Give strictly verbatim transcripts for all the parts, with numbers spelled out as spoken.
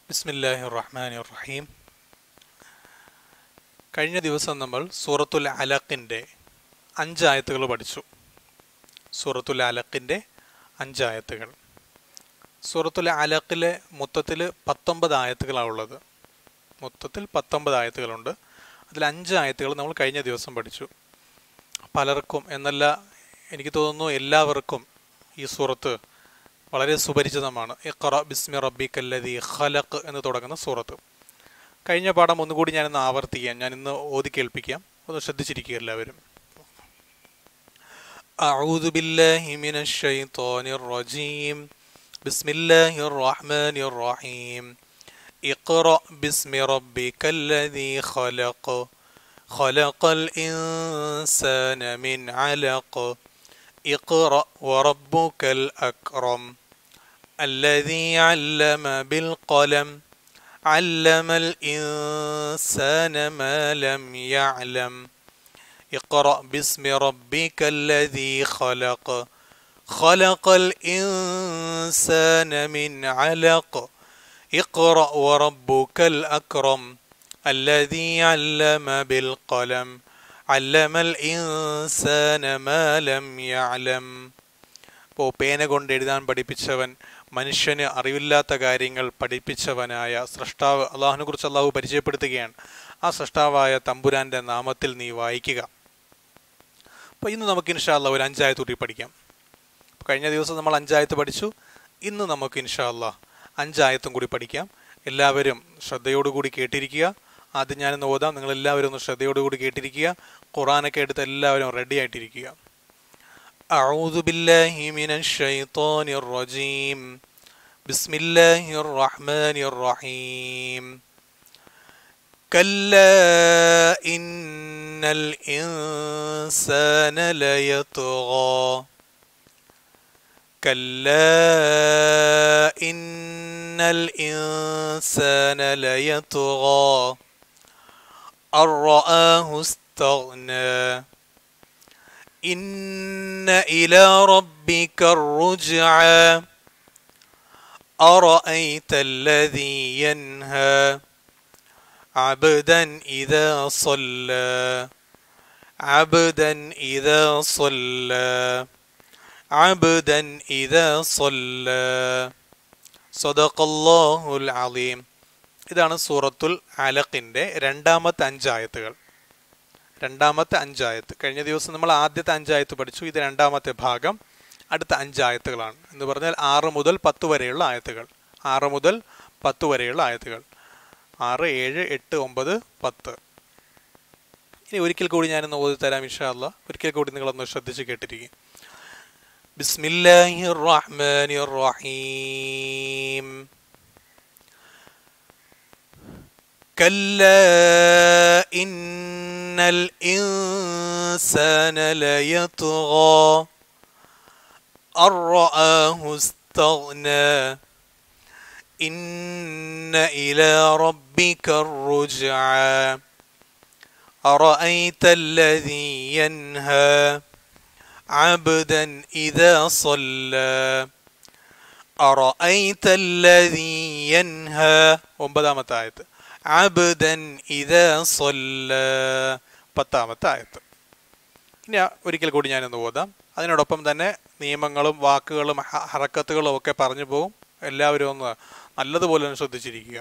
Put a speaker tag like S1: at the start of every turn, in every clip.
S1: ബിസ്മില്ലാഹിർ റഹ്മാനിർ റഹീം. കഴിഞ്ഞ ദിവസം നമ്മൾ സൂറത്തുൽ അലഖിൻ്റെ അഞ്ചായത്തുകൾ പഠിച്ചു. സൂറത്തുൽ അലഖിൻ്റെ അഞ്ചായത്തുകൾ. സൂറത്തുൽ അലഖിലെ മൊത്തത്തിൽ പത്തൊമ്പത് ആയത്തുകളാണ് ഉള്ളത്. മൊത്തത്തിൽ പത്തൊമ്പത് ആയത്തുകളുണ്ട്. അതിൽ അഞ്ച് ആയത്തുകൾ നമ്മൾ കഴിഞ്ഞ ദിവസം പഠിച്ചു. പലർക്കും എന്നല്ല, എനിക്ക് തോന്നുന്നു എല്ലാവർക്കും ഈ സൂറത്ത് വളരെ സുപരിചിതമാണ്. ഇഖ്റ ബിസ്മി റബ്ബിക്കല്ലദീ ഖലഖ് എന്ന് തുടങ്ങുന്ന സൂറത്ത്. കഴിഞ്ഞ പാഠം ഒന്നുകൂടി ഞാനിന്ന് ആവർത്തിക്കാം. ഞാൻ ഇന്ന് ഓതി കേൾപ്പിക്കാം. ഒന്ന് ശ്രദ്ധിച്ചിരിക്കുക എല്ലാവരും. അഊദു ബില്ലാഹി മിനശ് ശൈത്വാനിർ റജീം. ബിസ്മില്ലാഹിർ റഹ്മാനിർ റഹീം. ഇഖ്റ ബിസ്മി റബ്ബിക്കല്ലദീ ഖലഖ് ഖലഖൽ ഇൻസാന മിൻ അലഖ് ഇഖ്റ വറബ്ബുക്കൽ അക്രം الذي علم بالقلم علم الإنسان ما لم يعلم اقرأ باسم ربك الذي خلق خلق الإنسان من علق اقرأ وربك الأكرم الذي علم بالقلم علم الإنسان ما لم يعلم. അപ്പോൾ പേന കൊണ്ട് എഴുതാൻ പഠിപ്പിച്ചവൻ, മനുഷ്യന് അറിവില്ലാത്ത കാര്യങ്ങൾ പഠിപ്പിച്ചവനായ സൃഷ്ടാവ് അള്ളാഹുവിനെ കുറിച്ച് അള്ളാഹു പരിചയപ്പെടുത്തുകയാണ്. ആ സൃഷ്ടാവായ തമ്പുരാൻ്റെ നാമത്തിൽ നീ വായിക്കുക. അപ്പോൾ ഇന്ന് നമുക്ക് ഇൻഷാ അല്ലാഹ് ഒരു അഞ്ചായത്ത് കൂടി പഠിക്കാം. കഴിഞ്ഞ ദിവസം നമ്മൾ അഞ്ചായത്ത് പഠിച്ചു. ഇന്ന് നമുക്ക് ഇൻഷാ അല്ലാഹ് അഞ്ചായത്തും കൂടി പഠിക്കാം. എല്ലാവരും ശ്രദ്ധയോടുകൂടി കേട്ടിരിക്കുക. ആദ്യം ഞാനിന്ന് ഓതാം. നിങ്ങളെല്ലാവരും ഒന്ന് ശ്രദ്ധയോടുകൂടി കേട്ടിരിക്കുക. ഖുർആനൊക്കെ എടുത്ത് എല്ലാവരും റെഡി ആയിട്ടിരിക്കുക. أعوذ بالله من الشيطان الرجيم. بسم الله الرحمن الرحيم. كلا إن الإنسان ليطغى كلا إن الإنسان ليطغى أن رآه استغنى إن إلى ربك الرجعى أرأيت الذي ينهى عبدا إذا صلى عبدا إذا صلى عبدا إذا صلى صدق الله العظيم. ഇതാണ് സൂറത്തുൽ അലഖിൻ്റെ രണ്ടാമത്തെ അഞ്ചായത്തുകൾ. രണ്ടാമത്തെ അഞ്ചായത്ത്. കഴിഞ്ഞ ദിവസം നമ്മൾ ആദ്യത്തെ അഞ്ചായത്ത് പഠിച്ചു. ഇത് രണ്ടാമത്തെ ഭാഗം. അടുത്ത അഞ്ചായത്തുകളാണ് എന്ന് പറഞ്ഞാൽ ആറ് മുതൽ പത്ത് വരെയുള്ള ആയത്തുകൾ. ആറ് മുതൽ പത്ത് വരെയുള്ള ആയത്തുകൾ. ആറ്, ഏഴ്, എട്ട്, ഒമ്പത്, പത്ത്. ഇനി ഒരിക്കൽ കൂടി ഞാനൊന്ന് ഓതി തരാം ഇൻഷാ അല്ലാഹ്. ഒരിക്കൽ കൂടി നിങ്ങളൊന്ന് ശ്രദ്ധിച്ച് കേട്ടിരിക്കും. ബിസ്മില്ലാഹിർ റഹ്മാനിർ റഹീം. كلا إن الإنسان ليطغى أن رآه استغنى إن إلى ربك الرجعى أرأيت الذي ينهى عبدا إذا صلى أرأيت الذي ينهى. ഒമ്പതാമത്തെ ആയത്ത് അബ്ദൻ ഇദാ സ്വല്ലാ, പത്താമത്തെ ആയത്ത്. ഇനി ഒരിക്കൽ കൂടി ഞാനൊന്ന് ഓതാം. അതിനോടൊപ്പം തന്നെ നിയമങ്ങളും വാക്കുകളും ഹറക്കത്തുകളും ഒക്കെ പറഞ്ഞു പോകും. എല്ലാവരും ഒന്ന് നല്ലതുപോലെ ഒന്ന് ശ്രദ്ധിച്ചിരിക്കുക.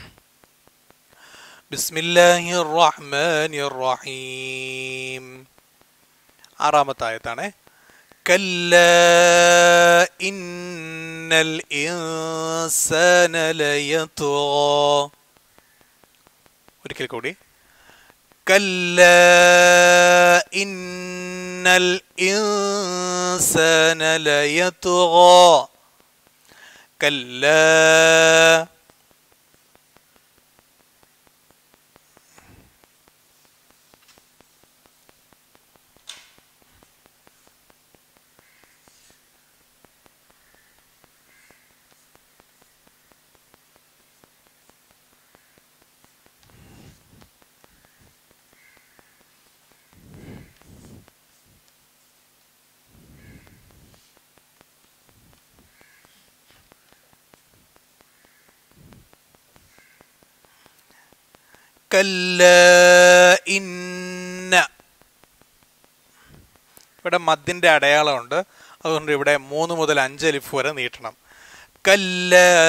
S1: ബിസ്മില്ലാഹിർ റഹ്മാനിർ റഹീം. ആറാമത്തെ ആയത്താണ്. കല്ലാ ഇന്നൽ ഇൻസാന ലയത്ഗാ. ഒരിക്കൽ കൂടി. കല്ലാ ഇന്നൽ ഇൻസാന ലയത്ഗാ. കല്ലാ കല്ല ഇന്ന. ഇവിടെ മദ്ദിന്റെ അടയാളമുണ്ട്, അതുകൊണ്ട് ഇവിടെ മൂന്ന് മുതൽ അഞ്ച് അലിഫ് വരെ നീട്ടണം. കല്ല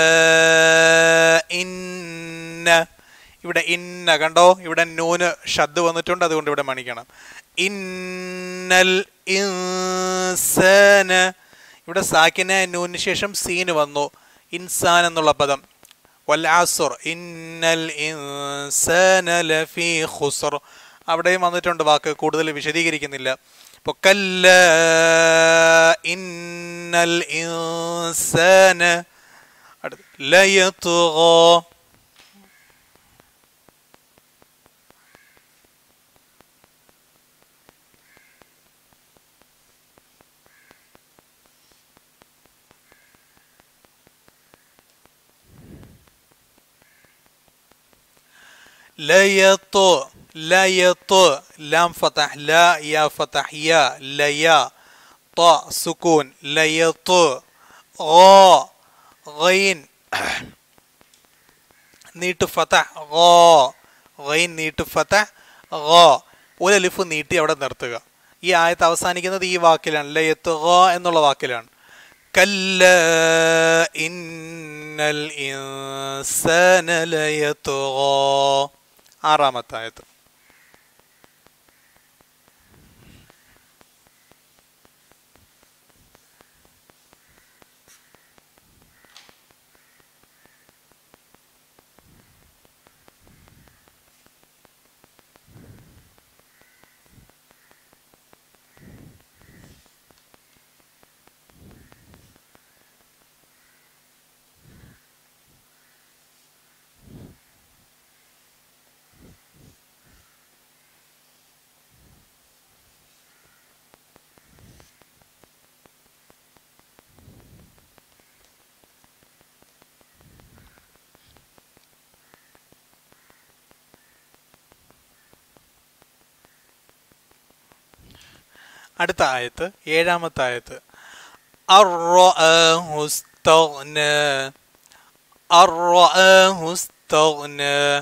S1: ഇന്ന. ഇവിടെ ഇന്ന കണ്ടോ, ഇവിടെ നൂന് ഷദ് വന്നിട്ടുണ്ട്, അതുകൊണ്ട് ഇവിടെ മണിക്കണം. ഇന്നൽ ഇൻസാന. ഇവിടെ സാക്കിന നൂന് ശേഷം സീന് വന്നു, ഇൻസാൻ എന്നുള്ള പദം. വൽ അസ്ർ ഇന്നൽ ഇൻസാന ലഫീ ഖുസ്ർ. അവിടെയും വന്നിട്ടുണ്ട് വാക്ക്, കൂടുതൽ വിശദീകരിക്കുന്നില്ല. അപ്പോൾ കല്ല ഇന്നൽ ഇൻസാന ലയത്ഗാ. ليط ليط لام فتح لا يا فتح يا ليا طاء سكون ليط غا غين നീട്ട് ഫതഹ് ഗാ. ഗൈൻ നീട്ട് ഫതഹ് ഗാ. ഒരു അലിഫ് നീട്ടി അവിടെ നിർത്തുക. ഈ ആയത്ത് അവസാനിക്കുന്നത് ഈ വാക്കിലാണ്, ലയത്ഗാ എന്നുള്ള വാക്കിലാണ്. കല്ല ഇന്നൽ ഇൻസാന ലയത്ഗാ. ആറാമത്തെ ആയത്ത്. അടുത്ത ആയത്ത്, ഏഴാമത്തെ ആയത്ത്. അർറഅഹു ഇസ്തഗ്ന. അർറഅഹു ഇസ്തഗ്ന.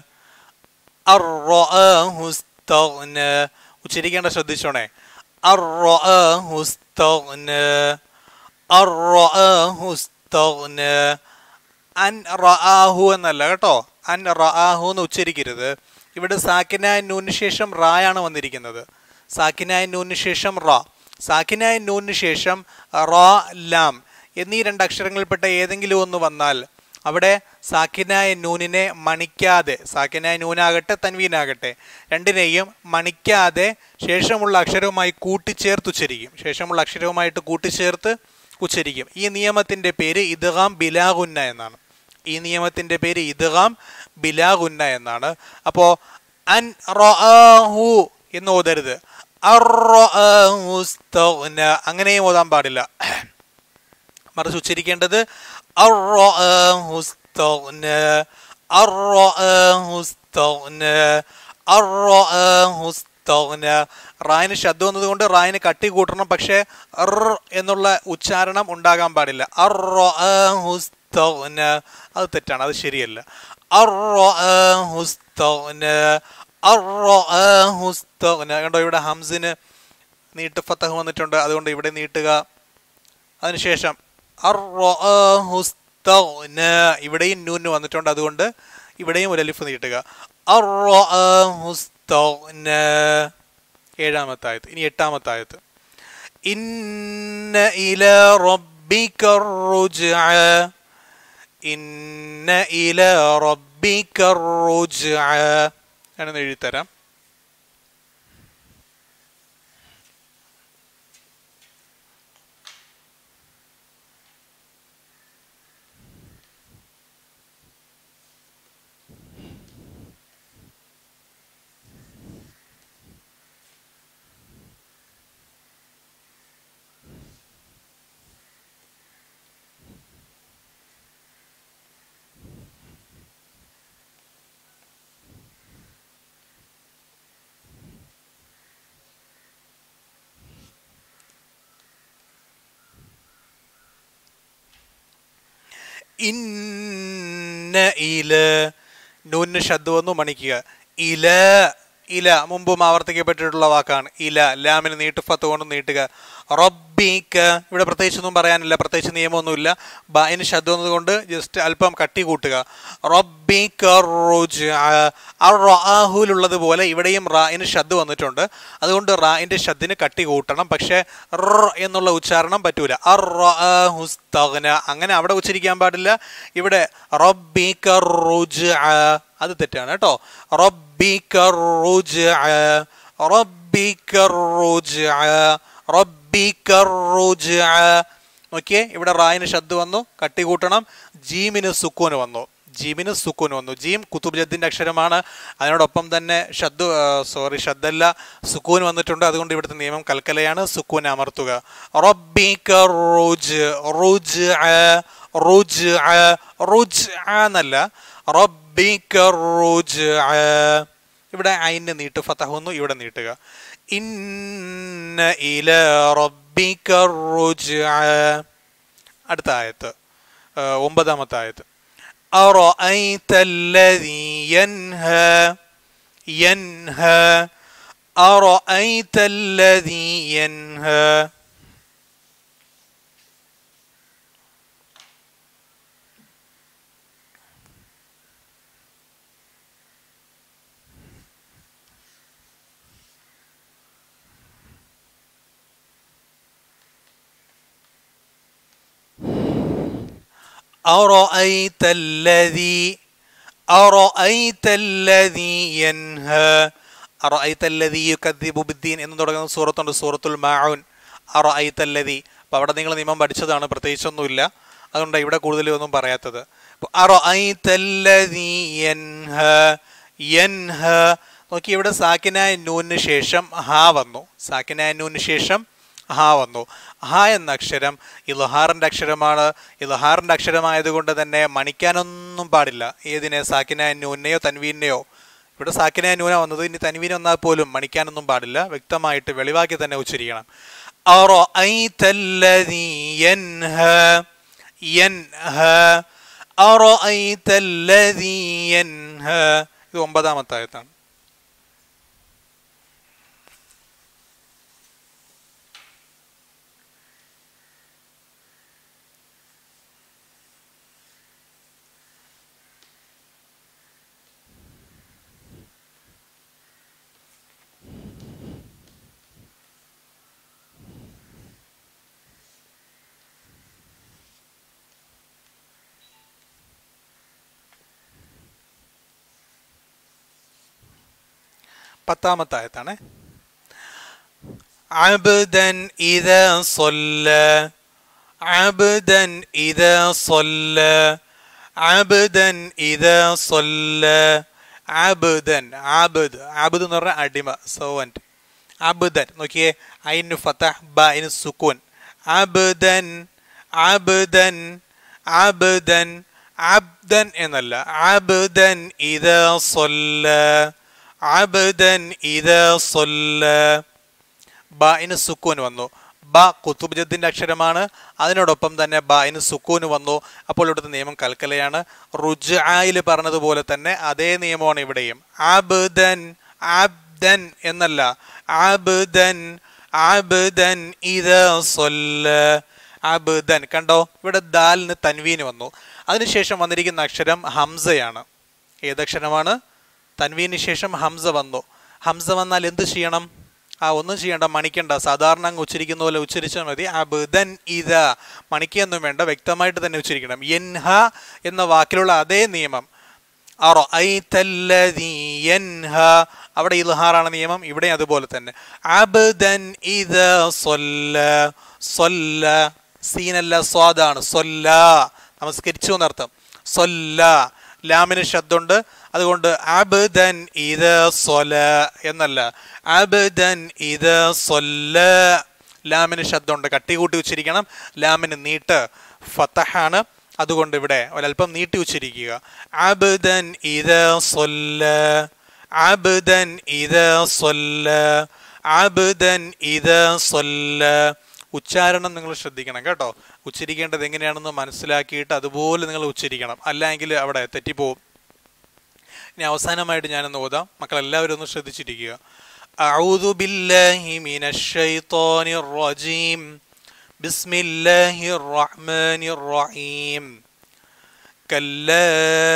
S1: അർറഅഹു ഇസ്തഗ്ന. ഉച്ചരിക്കേണ്ട ശ്രദ്ധിച്ചോണേ. അർറഅഹു ഇസ്തഗ്ന. അർറഅഹു ഇസ്തഗ്ന. അൻ റആഹു എന്നല്ല കേട്ടോ, അൻ റആഹു എന്ന് ഉച്ചരിക്കരുത്. ഇവിടെ സാക്കിനായ നൂന് ശേഷം റായാണ് വന്നിരിക്കുന്നത്. സാക്കിനായ നൂന് ശേഷം റാ, സാക്കിനായ നൂന് ശേഷം റാ ലാം എന്നീ രണ്ട് അക്ഷരങ്ങളിൽപ്പെട്ട ഏതെങ്കിലും ഒന്ന് വന്നാൽ അവിടെ സാക്കിനായ നൂനിനെ മണിക്കാതെ, സാക്കിനായ നൂനാകട്ടെ തൻവീനാകട്ടെ രണ്ടിനെയും മണിക്കാതെ ശേഷമുള്ള അക്ഷരവുമായി കൂട്ടിച്ചേർത്ത് ഉച്ചരിക്കും. ശേഷമുള്ള അക്ഷരവുമായിട്ട് കൂട്ടിച്ചേർത്ത് ഉച്ചരിക്കും. ഈ നിയമത്തിൻ്റെ പേര് ഇദ്ഗാം ബിലാ ഗുന്ന എന്നാണ്. ഈ നിയമത്തിൻ്റെ പേര് ഇദ്ഗാം ബിലാ ഗുന്ന എന്നാണ്. അപ്പോൾ അൻ റആഹു എന്ന് ഓതരുത്, അർറഅഹു ഇസ്തഗ്ന അങ്ങനെയും ഓതാൻ പാടില്ല. മറിച്ച് ഉച്ചരിക്കേണ്ടത് അർറഅഹു ഇസ്തഗ്ന, അർറഅഹു ഇസ്തഗ്ന, അർറഅഹു ഇസ്തഗ്ന. റായിന് ശബ്ദം വന്നതുകൊണ്ട് റായിന് കട്ടി കൂട്ടണം, പക്ഷേ അർ എന്നുള്ള ഉച്ചാരണം ഉണ്ടാകാൻ പാടില്ല. അർറഅഹു ഇസ്തഗ്ന അത് തെറ്റാണ്, അത് ശരിയല്ല. അർറഅഹു ഇസ്തഗ്ന, അർറഅഹു ഇസ്തഗ്ന. കണ്ടോ, ഇവിടെ ഹംസിന് നീട്ട് ഫതഹ് വന്നിട്ടുണ്ട്, അതുകൊണ്ട് ഇവിടെ നീട്ടുക. അതിനുശേഷം അർറഅഹു ഇസ്തഗ്ന, ഇവിടെയും നൂന് വന്നിട്ടുണ്ട്, അതുകൊണ്ട് ഇവിടെയും ഒരു അലിഫ് നീട്ടുക. അർറഅഹു ഇസ്തഗ്ന. ഏഴാമത്തെ ആയത്ത്. ഇനി എട്ടാമത്തെ ആയത്ത്. ഇന്ന ഇലാ റബ്ബിക റുജ്അ. ഇന്ന ഇലാ റബ്ബിക റുജ്അ. ഞാനൊന്ന് എഴുതിത്തരാം. ഇന്ന ഇല നൂന് ശബ്ദം വന്നു മണിക്കുക. ഇല ഇല മുമ്പും ആവർത്തിക്കപ്പെട്ടിട്ടുള്ള വാക്കാണ്. ഇല ലാമിന് നീട്ടുഫത്ത് കൊണ്ട് നീട്ടുക. റബ്ബിക ഇവിടെ പ്രത്യേകിച്ചൊന്നും പറയാനില്ല, പ്രത്യേകിച്ച് നിയമമൊന്നുമില്ല. ബൈന് ശബ്ദം എന്നതുകൊണ്ട് ജസ്റ്റ് അല്പം കട്ടി കൂട്ടുക. റബ്ബിക റുജ്അ പോലെ ഇവിടെയും റായിന് ശബ്ദം വന്നിട്ടുണ്ട്, അതുകൊണ്ട് റായിൻ്റെ ശബ്ദിന് കട്ടി കൂട്ടണം. പക്ഷേ ർ എന്നുള്ള ഉച്ചാരണം പറ്റൂല. അർറഅഹുസ്തഗ്ന അങ്ങനെ അവിടെ ഉച്ചരിക്കാൻ പാടില്ല. ഇവിടെ റബ്ബിക റുജ്അ അത് തെറ്റാണ് കേട്ടോ. റബ്ബിക റുജ്അ റബ്ബിക റുജ്അ റബ്ബിക റുജ്അ. ഓക്കെ, ഇവിടെ റായിന് ശബ്ദം വന്നു, കട്ടി കൂട്ടണം. ജീമിന് സുക്കൂന് വന്നു, ജീമിന് സുക്കൂന് വന്നു. ജീം കുത്തുബ് ജദ്ദിൻ്റെ അക്ഷരമാണ്, അതിനോടൊപ്പം തന്നെ ശബ്ദ സോറി ശബ്ദല്ല സുക്കൂൻ വന്നിട്ടുണ്ട്. അതുകൊണ്ട് ഇവിടുത്തെ നിയമം കൽക്കലയാണ്, സുക്കൂൻ അമർത്തുക. റബ്ബിക റുജ്അ റുജ്അ റുജ്അ റുജ്അ എന്നല്ല, റബ്ബിക റുജ്അ. ഇവിടെ ഐന് നീട്ട് ഫതഹ് വന്നു, ഇവിടെ നീട്ടുക. ഇന്ന ഇലാ റബ്ബിക റുജ്അ. അടുത്ത ആയത്ത്, ഒമ്പതാമത്തെ ആയത്ത്. അറഅയ്തല്ലദീ യൻഹാ യൻഹാ അറഅയ്തല്ലദീ യൻഹാ. أرأيت الذي أرأيت الذي ينهى أرأيت الذي يكذب بالدين എന്ന് തുടങ്ങുന്ന സൂറത്തുണ്ട്, സൂറത്തുൽ മാഊൻ. أرأيت الذي. അപ്പോൾ അവിടെ നിങ്ങൾ നിയമം പഠിച്ചതാണ്, പ്രത്യേകിച്ചൊന്നുമില്ല, അതുകൊണ്ട് ഇവിടെ കൂടുതലൊന്നും പറയാത്തത്. أرأيت الذي ينهى ينهى നോക്കി, ഇവിടെ സാക്കിനായ നൂനിന് ശേഷം ഹാ വന്നു, സാക്കിനായ നൂനിന് ശേഷം ഹാ വന്നു. ഹാ എന്ന അക്ഷരം ഇൽഹാറിൻ്റെ അക്ഷരമാണ്. ഇൽഹാറിൻ്റെ അക്ഷരമായതുകൊണ്ട് തന്നെ മണിക്കാനൊന്നും പാടില്ല. ഏതിനെ? സാക്കിനായ നൂനെയോ തൻവീനെയോ. ഇവിടെ സാക്കിനായ നൂന വന്നത്, ഇനി തൻവീൻ വന്നാൽ പോലും മണിക്കാനൊന്നും പാടില്ല, വ്യക്തമായിട്ട് വെളിവാക്കി തന്നെ ഉച്ചരിക്കണം. അറഅയ്തല്ലദീ യൻഹാ യൻഹാ അറഅയ്തല്ലദീ യൻഹാ. ഇത് ഒമ്പതാമത്തെ ആയത്താണ്. പത്താമത്തെ ആയത്താണ്. അബ്ദൻ ഇദാ സ്വല്ല അബ്ദൻ ഇദാ സ്വല്ല അബ്ദൻ ഇദാ സ്വല്ല അബ്ദൻ. അബ്ദ് അബ്ദ് എന്ന് പറഞ്ഞാൽ അടിമ, സർവന്റ്. അബ്ദൻ നോക്കിയേ, ഐന് ഫതഹ് ബഇന് സുക്കൂൻ. അബ്ദൻ അബ്ദൻ അബ്ദൻ അബ്ദൻ എന്നല്ല, അബ്ദൻ ഇദാ സ്വല്ല അബ്ദൻ ഇദാ സ്വല്ല. ബഇന് സുക്കൂൻ വന്നു. ബ കുത്തുബ് ജദ്ദിൻ്റെ അക്ഷരമാണ്, അതിനോടൊപ്പം തന്നെ ബഇന് സുക്കൂൻ വന്നു. അപ്പോൾ ഇവിടുത്തെ നിയമം കൽക്കലയാണ്. റുജ്ആയിൽ പറഞ്ഞതുപോലെ തന്നെ അതേ നിയമമാണ് ഇവിടെയും. അബ്ദൻ അബ്ദൻ എന്നല്ല, അബ്ദൻ അബ്ദൻ ഇദാ സ്വല്ല അബ്ദൻ. കണ്ടോ, ഇവിടെ ദാലിന് തൻവീന് വന്നു. അതിനുശേഷം വന്നിരിക്കുന്ന അക്ഷരം ഹംസയാണ്. ഏതക്ഷരമാണ്? തൻവീന് ശേഷം ഹംസ വന്നു. ഹംസ വന്നാൽ എന്ത് ചെയ്യണം? ആ ഒന്നും ചെയ്യേണ്ട, മണിക്കണ്ട, സാധാരണ അങ്ങ് ഉച്ചരിക്കുന്ന പോലെ ഉച്ചരിച്ചാൽ മതി. അബ്ദൻ ഇദാ, മണിക്കൊന്നും വേണ്ട, വ്യക്തമായിട്ട് തന്നെ ഉച്ചരിക്കണം. യൻഹ എന്ന വാക്കിലുള്ള അതേ നിയമം. അറഅയ്തല്ലദീ യൻഹ, അവിടെ ഇൽഹാറാണ് നിയമം, ഇവിടെ അതുപോലെ തന്നെ. അബ്ദൻ ഇദാ സ്വല്ല സ്വല്ല, സീനല്ല സ്വാദാണ്, സ്വല്ല നമസ്കരിച്ചു എന്നർത്ഥം. സ്വല്ല ലാമിന് ശബ്ദമുണ്ട്, അതുകൊണ്ട് അബ്ദൻ ഇദാ സ്വല എന്നല്ല, അബ്ദൻ ഇദാ സ്വല്ല. ലാമിന് ശബ്ദമുണ്ട്, കട്ടി കൂട്ടി ഉച്ചരിക്കണം. ലാമിന് നീട്ട് ഫതഹാണ്, അതുകൊണ്ട് ഇവിടെ ഒരല്പം നീട്ടി ഉച്ചരിക്കുക. അബ്ദൻ ഇദാ സ്വല്ല അബ്ദൻ ഇദാ സ്വല്ല അബ്ദൻ ഇദാ സ്വല്ല. ഉച്ചാരണം നിങ്ങൾ ശ്രദ്ധിക്കണം കേട്ടോ. ഉച്ചരിക്കേണ്ടത് എങ്ങനെയാണെന്ന് മനസ്സിലാക്കിയിട്ട് അതുപോലെ നിങ്ങൾ ഉച്ചരിക്കണം, അല്ലെങ്കിൽ അവിടെ തെറ്റിപ്പോവും. ഇനി അവസാനമായിട്ട് ഞാനൊന്ന് ഓതാം, മക്കളെല്ലാവരും ഒന്ന് ശ്രദ്ധിച്ചിരിക്കുക. അഊദു ബില്ലാഹി മിനശ് ശൈത്വാനിർ റജീം ബിസ്മില്ലാഹിർ റഹ്മാനിർ റഹീം കല്ലാ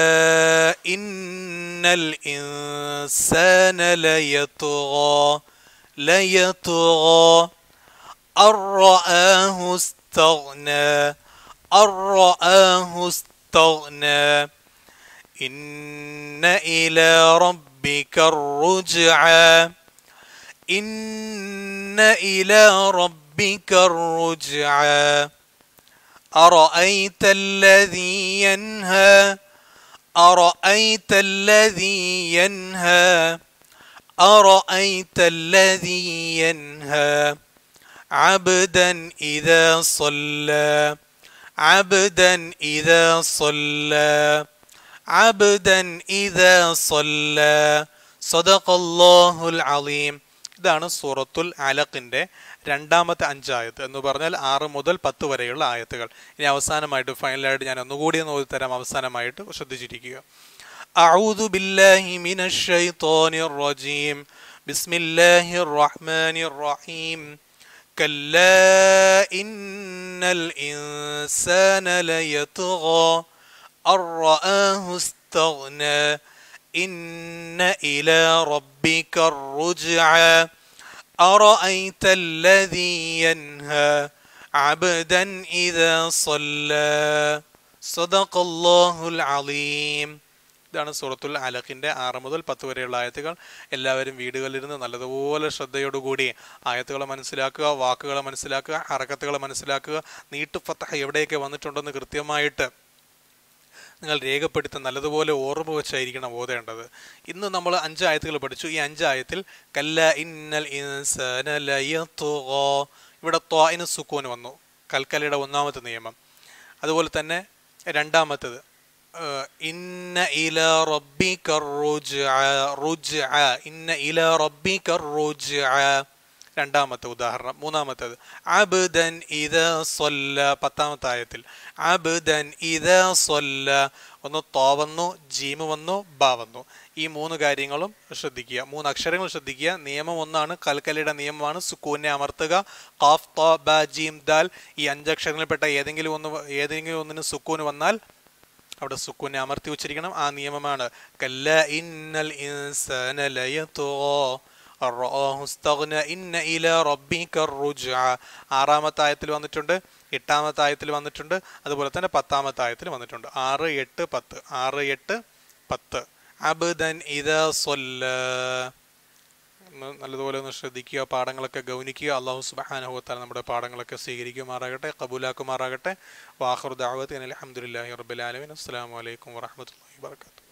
S1: ഇന്നൽ ഇൻസാന ലയത്ഗാ ലയത്ഗാ അർറആഹു ഇസ്തഗ്നാ അർറആഹു ഇസ്തഗ്നാ ഇന്ന ഇലാ റബ്ബിക റുജ്ആ ഇന്ന ഇലാ റബ്ബിക റുജ്ആ أرأيت الذي ينهى أرأيت الذي ينهى أرأيت الذي ينهى عبدا إذا صلى عبدا إذا صلى عبدا إذا صلى صدق الله العظيم. ഇതാണ് സൂറത്തുൽ അലഖിന്റെ രണ്ടാമത്തെ അഞ്ചായത്ത് എന്ന് പറഞ്ഞാൽ ആറ് മുതൽ പത്ത് വരെയുള്ള ആയത്തുകൾ. ഇനി അവസാനമായിട്ട് ഫൈനലായിട്ട് ഞാൻ ഒന്നുകൂടി ഒന്ന് ഓതിത്തരാം. അവസാനമായിട്ട് ശ്രദ്ധിച്ചിരിക്കുക. അഊദു ബില്ലാഹി മിനശ് ശൈത്വാനിർ റജീം ബിസ്മില്ലാഹിർ റഹ്മാനിർ റഹീം കല്ലാ ഇന്നൽ ഇൻസാന ലയത്ഗാ അർറആഹു ഇസ്തഗ്നാ ഇന്ന ഇലാ റബ്ബിക റുജ്ആ أرأيت الذي ينهى عبدا إذا صلى صدق الله العظيم. ഇതാണ് സൂറത്തുൽ അലഖിന്റെ ആറ് മുതൽ പത്ത് വരെയുള്ള ആയത്തുകൾ. എല്ലാവരും വീടുകളിലിരുന്ന് നല്ലതുപോലെ ശ്രദ്ധയോടുകൂടി ആയത്തുകളെ മനസ്സിലാക്കുക, വാക്കുകളെ മനസ്സിലാക്കുക, ഹറക്കത്തുകളെ മനസ്സിലാക്കുക, നീട്ടു ഫതഹ എവിടെയൊക്കെ വന്നിട്ടുണ്ടെന്ന് കൃത്യമായിട്ട് നിങ്ങൾ രേഖപ്പെടുത്തി നല്ലതുപോലെ ഓർമ്മ വെച്ചായിരിക്കണം ഓതേണ്ടത്. ഇന്ന് നമ്മൾ അഞ്ചായത്തുകൾ പഠിച്ചു. ഈ അഞ്ചായത്തിൽ കല്ല ഇന്നൽ ഇൻസാന ലയത്ഗാ, ഇവിടെ ത്വാഇന് സുക്കൂൻ വന്നു, കൽക്കലയുടെ ഒന്നാമത്തെ നിയമം. അതുപോലെ തന്നെ രണ്ടാമത്തേത് ഇന്ന ഇലാ റബ്ബിക റുജ്ആ റുജ്ആ ഇന്ന ഇലാ റബ്ബിക റുജ്ആ, രണ്ടാമത്തെ ഉദാഹരണം. മൂന്നാമത്തേത് അബ്ദൻ ഇദാ സ്വല്ല, പത്താമത്തെ ആയത്തിൽ അബ്ദൻ ഇദാ സ്വല്ല, ഒന്ന് ത്വാ വന്നു, ജീമ് വന്നു, ബ വന്നു. ഈ മൂന്ന് കാര്യങ്ങളും ശ്രദ്ധിക്കുക, മൂന്ന് അക്ഷരങ്ങൾ ശ്രദ്ധിക്കുക. നിയമം ഒന്നാണ്, കൽക്കലയുടെ നിയമമാണ് സുക്കൂനെ അമർത്തുക. ഖാഫ് ത്വാ ബ ജീം ദാൽ, ഈ അഞ്ചക്ഷരങ്ങളിൽപ്പെട്ട ഏതെങ്കിലും ഒന്ന് ഏതെങ്കിലും ഒന്നിന് സുക്കൂന് വന്നാൽ അവിടെ സുക്കൂനെ അമർത്തി ഉച്ചരിക്കണം. ആ നിയമമാണ് കല്ല ഇന്നൽ ഇൻസാന ലയത്ഗാ അർറആഹു ഇസ്തഗ്നാ ഇന്ന ഇലാ റബ്ബിക റുജ്ആ. ആറാമത്തെ ആയത്തിൽ വന്നിട്ടുണ്ട്, എട്ടാമത്തെ ആയത്തിൽ വന്നിട്ടുണ്ട്, അതുപോലെ തന്നെ പത്താമത്തെ ആയത്തിൽ വന്നിട്ടുണ്ട്. ആറ് എട്ട് പത്ത് ആറ് എട്ട് പത്ത് അബ്ദൻ ഇദാ സ്വല്ല. നല്ലതുപോലെ ഒന്ന് ശ്രദ്ധിക്കുക, പാഠങ്ങളൊക്കെ ഗൗനിക്കുക. അല്ലാഹു സുബ്ഹാനഹു വ തആല നമ്മുടെ പാഠങ്ങളൊക്കെ സ്വീകരിക്കുമാറാകട്ടെ, ഖബൂലാക്കുമാറാകട്ടെ. വാഖിറു ദഅവതി അൽഹംദുലില്ലാഹി റബ്ബിൽ ആലമീൻ. അസ്സലാമു അലൈക്കും വറഹ്മത്തുള്ളാഹി വബറകാതുഹു.